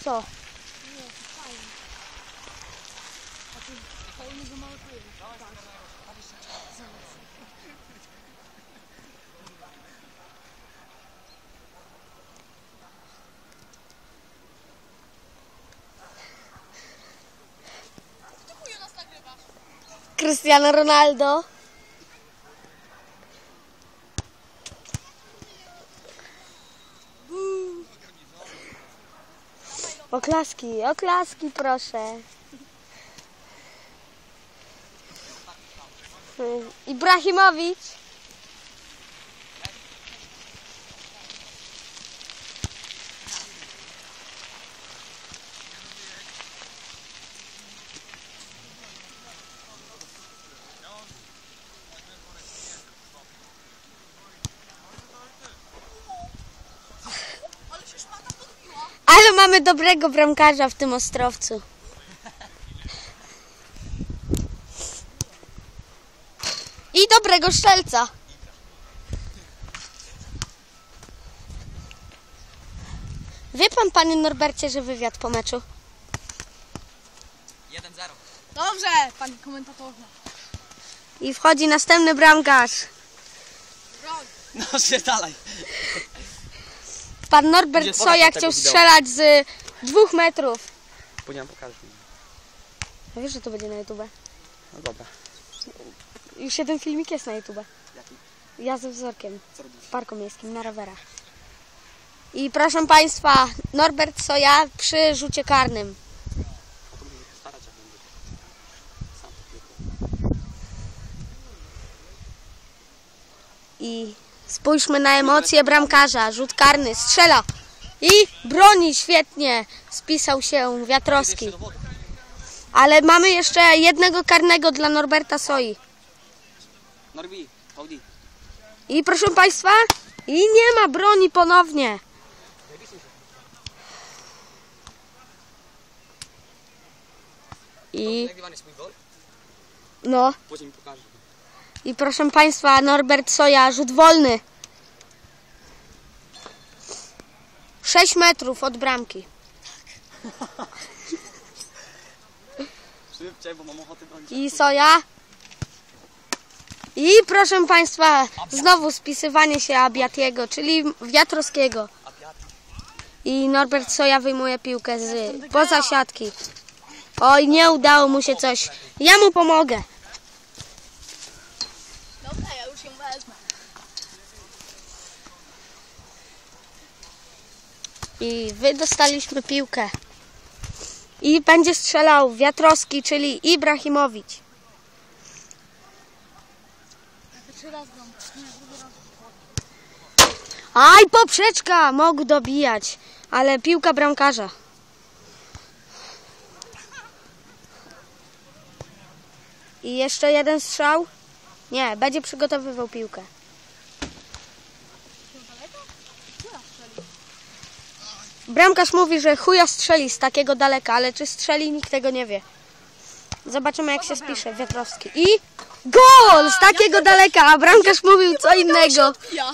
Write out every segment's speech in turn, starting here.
co? Nie, to fajnie. A tu fajnie, że mało tu jest. Cristiano Ronaldo. Oklaski, oklaski proszę. Ibrahimowicz. Ale mamy dobrego bramkarza w tym Ostrowcu. I dobrego strzelca. Wie pan, panie Norbercie, że wywiad po meczu? 1-0. Dobrze, panie komentatorze. I wchodzi następny bramkarz. No się dalej. Pan Norbert Gdzie Soja pokaż chciał tego wideo? strzelać z 2 metrów. Później pokażę. A wiesz, że to będzie na YouTube? No dobra. Już jeden filmik jest na YouTube. Jaki? Ja ze wzorkiem Co robisz? w parku miejskim na rowerach. I proszę państwa, Norbert Soja przy rzucie karnym. A to musimy postarać, jak będzie. Sam to tylko. I spójrzmy na emocje bramkarza. Rzut karny, strzela. I broni świetnie. Spisał się Wiatrowski. Jeszcze do wody. Ale mamy jeszcze jednego karnego dla Norberta Soi. Norbi, Audi. I proszę państwa, i nie ma broni ponownie. I Nagrywany swój gol? no, Później mi pokażę. i proszę państwa, Norbert Soja, rzut wolny. 6 metrów od bramki. Szybciej, bo mam ochotę do nich. I Soja. I proszę państwa, znowu spisywanie się Abiatiego, czyli Wiatrowskiego. I Norbert Soja wyjmuje piłkę z poza siatki. Oj, nie udało mu się coś. Ja mu pomogę. Dobra, ja już ją wezmę. I wydostaliśmy piłkę. I będzie strzelał Wiatrowski, czyli Ibrahimowicz. Trzy razy gram. Nie, drugi raz. Aj, poprzeczka! Mógł dobijać, ale piłka bramkarza. I jeszcze jeden strzał. Nie, będzie przygotowywał piłkę. Bramkarz mówi, że chuja strzeli z takiego daleka, ale czy strzeli, nikt tego nie wie. Zobaczymy, jak się spisze Wiatrowski. I gol z takiego daleka, a bramkarz mówił co innego. Ja.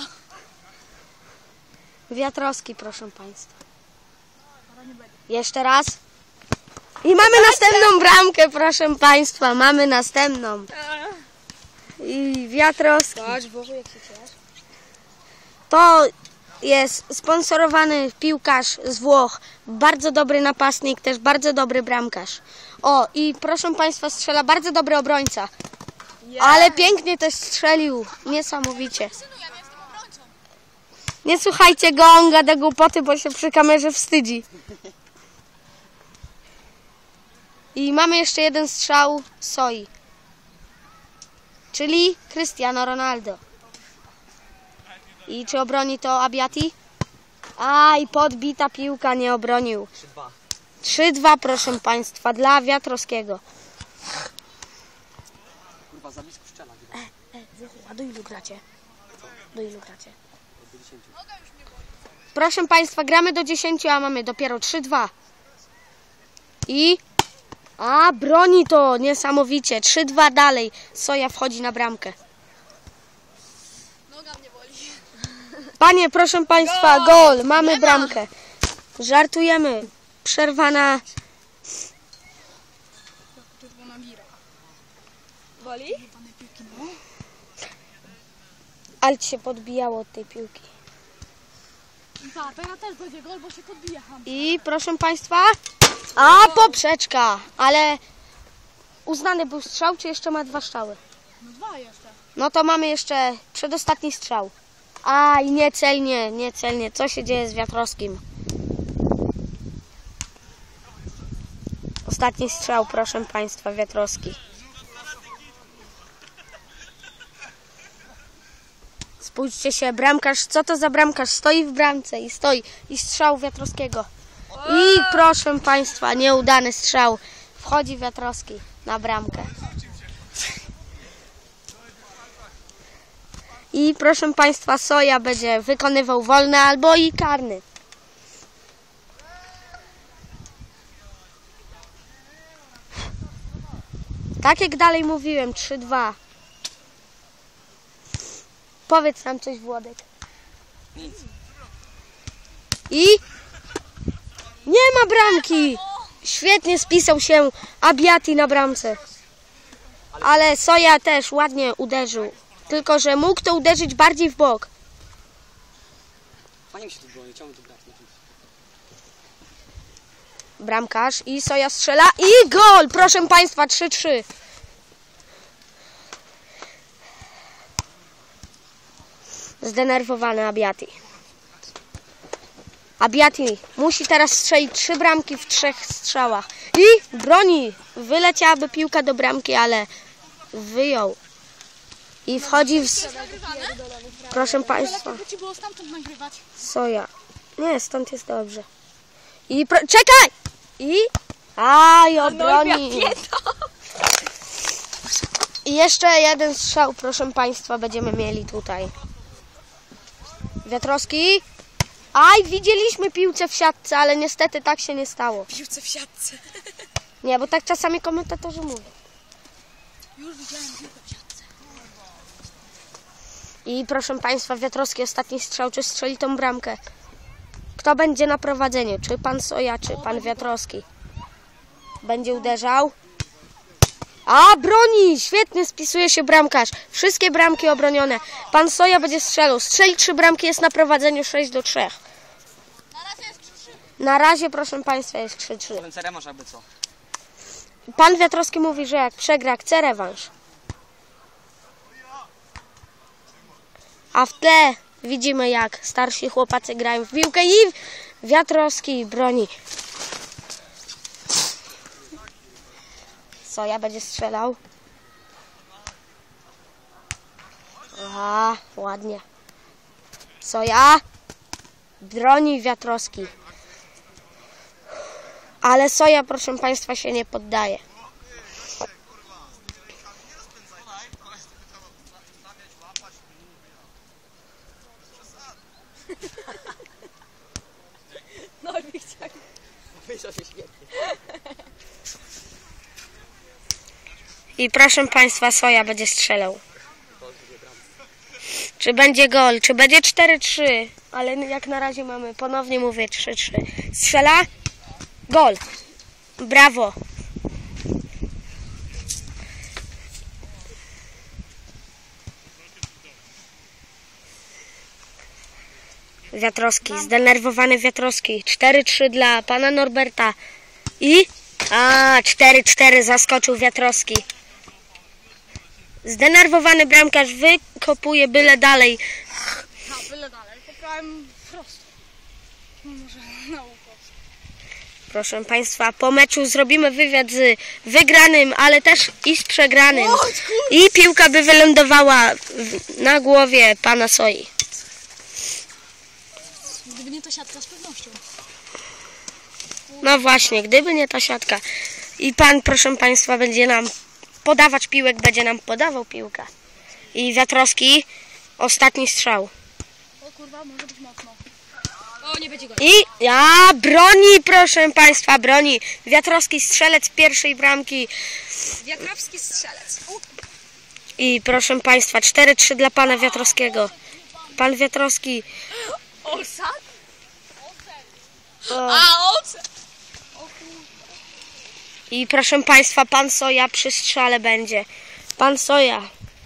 Wiatrowski, proszę państwa. Jeszcze raz. I mamy następną bramkę, proszę państwa. Mamy następną. I Wiatrowski. Patrz, Boże, jak się ciesz. To jest sponsorowany piłkarz z Włoch. Bardzo dobry napastnik, też bardzo dobry bramkarz. O, i proszę państwa, strzela bardzo dobry obrońca. Ale pięknie też strzelił. Niesamowicie. Synu, ja nie jestem obrońcą. Nie słuchajcie go, on gada głupoty, bo się przy kamerze wstydzi. I mamy jeszcze jeden strzał Soi. Czyli Cristiano Ronaldo. I czy obroni to Abiati? Aj, podbita piłka, nie obronił. 3-2. 3-2, proszę państwa, dla Wiatrowskiego. Kurwa, za blisko strzela. A do ilu gracie? Do ilu gracie? Do 10. Proszę państwa, gramy do 10, a mamy dopiero 3-2. I... A, broni to niesamowicie. 3-2 dalej. Soja wchodzi na bramkę. Noga mnie boli. Panie, proszę państwa, gol. Mamy bramkę. Żartujemy. przerwana. Czerwona gira. Boli? Pane piłki, no. Ale ci się podbijało od tej piłki. I tak, teraz też będzie gol, bo się podbija. I proszę Państwa, poprzeczka, ale uznany był strzał, czy jeszcze ma 2 strzały? No 2 jeszcze. No to mamy jeszcze przedostatni strzał. I niecelnie. Co się dzieje z Wiatrowskim? Ostatni strzał, proszę Państwa, Wiatrowski. Spójrzcie się, bramkarz, co to za bramkarz? Stoi w bramce i stoi. I strzał Wiatrowskiego. I proszę Państwa, nieudany strzał. Wchodzi Wiatrowski na bramkę. I proszę Państwa, Soja będzie wykonywał wolny albo i karny. Tak jak dalej mówiłem, 3-2. Powiedz nam coś, Włodek. Nic. I nie ma bramki. Świetnie spisał się Abiati na bramce. Ale Soja też ładnie uderzył. Tylko że mógł to uderzyć bardziej w bok. Fajnie mi się tu broni, czemu tu grać? Bramkarz i Soja strzela i gol! Proszę Państwa, 3-3. Zdenerwowany Abiati. Abiati musi teraz strzelić 3 bramki w 3 strzałach. I broni! Wyleciałaby piłka do bramki, ale wyjął. I wchodzi w... Proszę Państwa, Lepiej by ci było stamtąd nagrywać. Soja. Nie, stąd jest dobrze. I czekaj! I... obroni. I jeszcze jeden strzał, proszę Państwa, będziemy mieli tutaj. Wiatrowski. Widzieliśmy piłkę w siatce, ale niestety tak się nie stało. Piłce w siatce. Nie, bo tak czasami komentatorzy mówią. Już widziałem piłkę w siatce. I proszę Państwa, Wiatrowski ostatni strzał, czy strzeli tą bramkę? Kto będzie na prowadzeniu? Czy pan Soja, czy pan Wiatrowski? Będzie uderzał. Broni! Świetnie spisuje się bramkarz. Wszystkie bramki obronione. Pan Soja będzie strzelał. Strzeli 3 bramki, jest na prowadzeniu 6-3. Na razie jest 3-3. Na razie, proszę Państwa, jest 3-3. Ten rewanż jakby co? Pan Wiatrowski mówi, że jak przegra, chce rewanż. A w tle widzimy, jak starsi chłopacy grają w piłkę i Wiatrowski broni. Soja będzie strzelał. Ładnie. Soja broni Wiatrowski. Ale Soja, proszę Państwa, się nie poddaje. No i chciał. Myślał się świetnie. I proszę Państwa, Soja będzie strzelał. Czy będzie gol, czy będzie 4-3, ale jak na razie mamy, ponownie mówię, 3-3. Strzela? Gol. Brawo. Wiatrowski, zdenerwowany Wiatrowski. 4-3 dla pana Norberta. I? 4-4 zaskoczył Wiatrowski. Zdenerwowany bramkarz wykopuje byle dalej. Byle dalej. Poprałem prosto. Może na ucho. Proszę Państwa, po meczu zrobimy wywiad z wygranym, ale też i z przegranym. I piłka by wylądowała na głowie pana Soi. Gdyby nie ta siatka, z pewnością. No właśnie, gdyby nie ta siatka. I pan, proszę Państwa, będzie nam podawać piłek, będzie nam podawał piłkę. I Wiatrowski, ostatni strzał. O kurwa, może być mocno. O, nie będzie go. I broni, proszę Państwa, broni. Wiatrowski, strzelec pierwszej bramki. Wiatrowski strzelec. I proszę Państwa, 4-3 dla pana Wiatrowskiego. Pan Wiatrowski. Olsak? O, A, Olsak. I proszę Państwa, pan Soja przy strzale będzie. Pan Soja.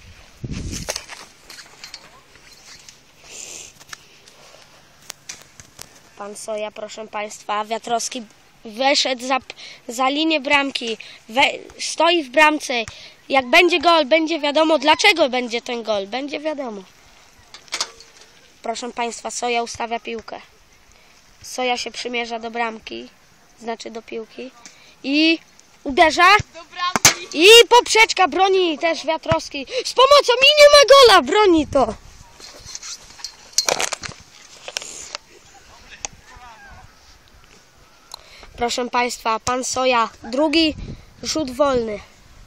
Pan Soja, proszę Państwa, Wiatrowski weszedł za linię bramki. Stoi w bramce. Jak będzie gol, będzie wiadomo, dlaczego będzie ten gol. Będzie wiadomo. Proszę Państwa, Soja ustawia piłkę. Soja się przymierza do bramki, znaczy do piłki. I uderza. I poprzeczka, broni też Wiatrowski. Z pomocą i nie ma gola, broni to. Proszę Państwa, pan Soja, drugi rzut wolny.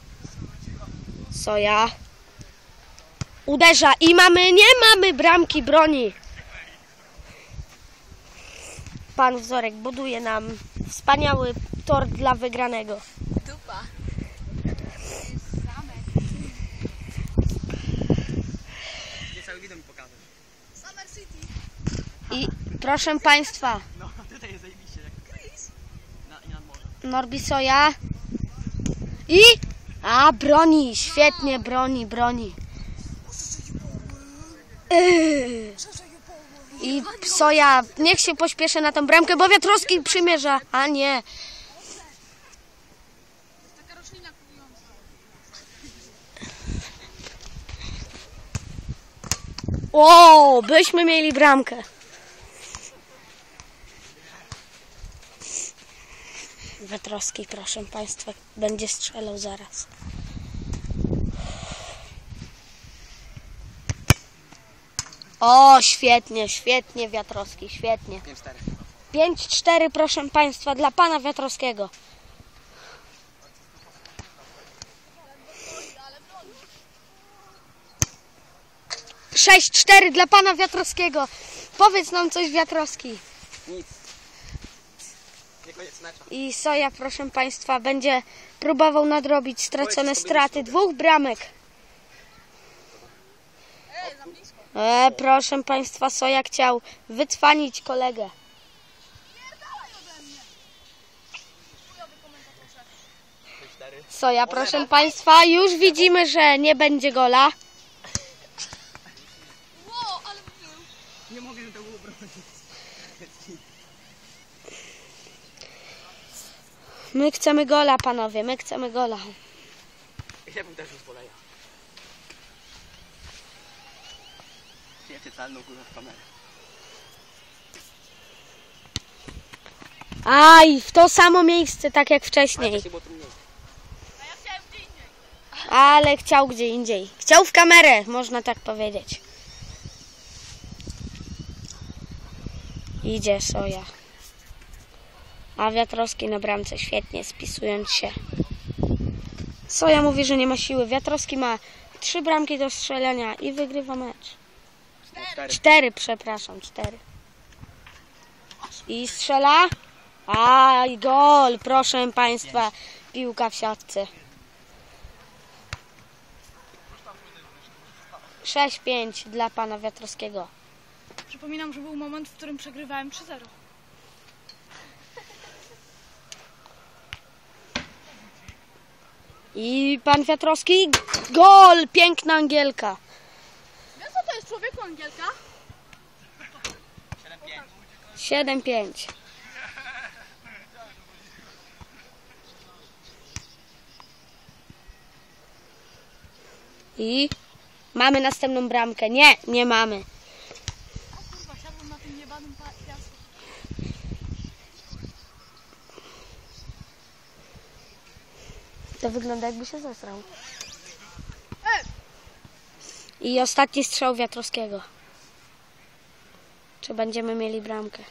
Soja uderza i nie mamy bramki, broni. Pan Wzorek buduje nam wspaniały tor dla wygranego. Dupa. Nie cały widok mi pokażę. Summer City. I proszę Państwa, No, tutaj jest zajebiście, jak Chris. I nad morzem. Norbi Soja. I... broni, świetnie, broni. I Soja, niech się pośpieszy na tą bramkę, bo Wiatrowski przymierza. A nie. Taka roślina kupująca. O, byśmy mieli bramkę. Wiatrowski, proszę Państwa, będzie strzelał zaraz. O, świetnie, Wiatrowski, świetnie. 5-4. 5-4, proszę Państwa, dla pana Wiatrowskiego. - 6-4 dla pana Wiatrowskiego. Powiedz nam coś, Wiatrowski. Nic. Nie koniec meczu. I Soja, proszę Państwa, będzie próbował nadrobić stracone straty 2 bramek. Proszę Państwa, Soja chciał wycwanić kolegę. Soja, proszę Państwa, już widzimy, że nie będzie gola. Wow, ale był. Nie mogę tego obronić. My chcemy gola, panowie, my chcemy gola. Ja bym też już poleja. Ja cię calną kurwa w kamerę. Aj, w to samo miejsce, tak jak Ale wcześniej. wcześniej było tu mniej. A ja chciałem gdzie indziej. Ale chciał gdzie indziej. Chciał w kamerę, można tak powiedzieć. Idzie Soja. A Wiatrowski na bramce świetnie, spisując się. Soja mówi, że nie ma siły. Wiatrowski ma 3 bramki do strzelania i wygrywa mecz. 4, przepraszam, 4. I strzela. Aj, gol, proszę Państwa. Piłka w siatce. 6-5 dla pana Wiatrowskiego. Przypominam, że był moment, w którym przegrywałem 3-0. I pan Wiatrowski, gol, piękna Angielka. Wiesz co to jest, człowieku, Angielka? 7-5. I mamy następną bramkę. Nie mamy. O kurwa, siadłem na tym jebanym piasku. To wygląda, jakby się zesrał. Ej! I ostatni strzał Wiatrowskiego. Czy będziemy mieli bramkę?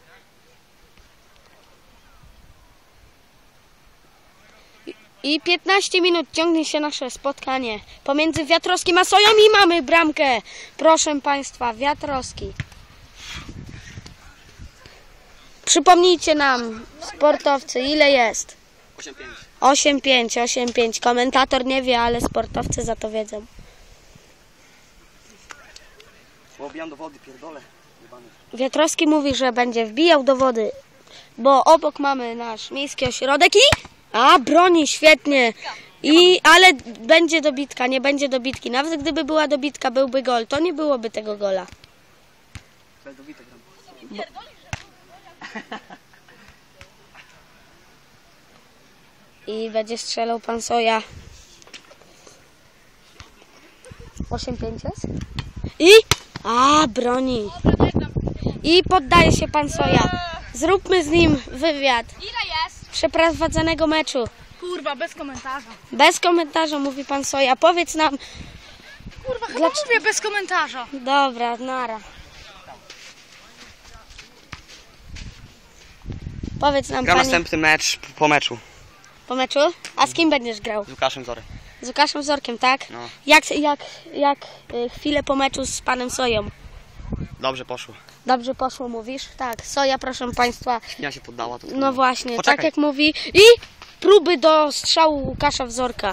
I 15 minut ciągnie się nasze spotkanie pomiędzy Wiatrowskim a Soją i mamy bramkę. Proszę Państwa, Wiatrowski. Przypomnijcie nam, sportowcy, ile jest? 8-5. 8-5. Komentator nie wie, ale sportowcy za to wiedzą. Bo obijam do wody, pierdolę. Jebany. Wiatrowski mówi, że będzie wbijał do wody, bo obok mamy nasz miejski ośrodek i A, broni, świetnie. Ale będzie dobitka, nie będzie dobitki. Nawet gdyby była dobitka, byłby gol. To nie byłoby tego gola. Bez dobitek gram. I będzie strzelał pan Soja. 8-5 jest? I... A, broni. I poddaje się pan Soja. Zróbmy z nim wywiad Ile jest? przeprowadzonego meczu. Kurwa, bez komentarza. Bez komentarza, mówi pan Soja. Powiedz nam... Kurwa, chyba mówię bez komentarza. Dobra, nara. Powiedz nam, Gram panie, następny mecz po meczu. po meczu? A z kim będziesz grał? Z Łukaszem Zory. Z Łukaszem Zorkiem, tak? No. Jak chwilę po meczu z panem Soją? Dobrze poszło. Dobrze poszło, mówisz? Tak, Soja, proszę państwa. Świnia się poddała. To No właśnie, Poczekaj. tak jak mówi. I próby do strzału Łukasza Wzorka.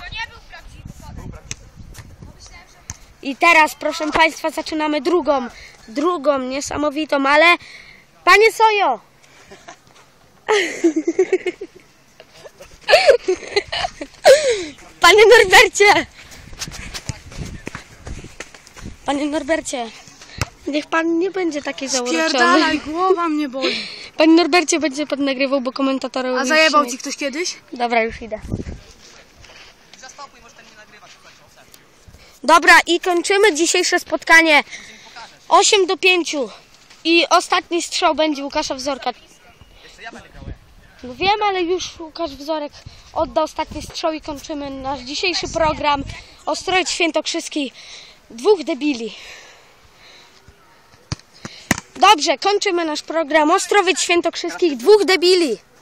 I teraz, proszę państwa, zaczynamy drugą niesamowitą, ale panie Sojo! Panie Norbercie! Panie Norbercie, niech pan nie będzie taki zauroczony. Spierdalaj, głowa mnie boli. Panie Norbercie, będzie pan nagrywał, bo komentatorzy... A zajebał ci ktoś kiedyś? Dobra, już idę. Dobra, i kończymy dzisiejsze spotkanie. 8-5. I ostatni strzał będzie Łukasza Wzorka. No wiem, ale już Łukasz Wzorek odda ostatni strzał i kończymy nasz dzisiejszy program. Ostrowiec Świętokrzyski. 2 debili. Dobrze, kończymy nasz program. Ostrowiec Świętokrzyskich. 2 debili.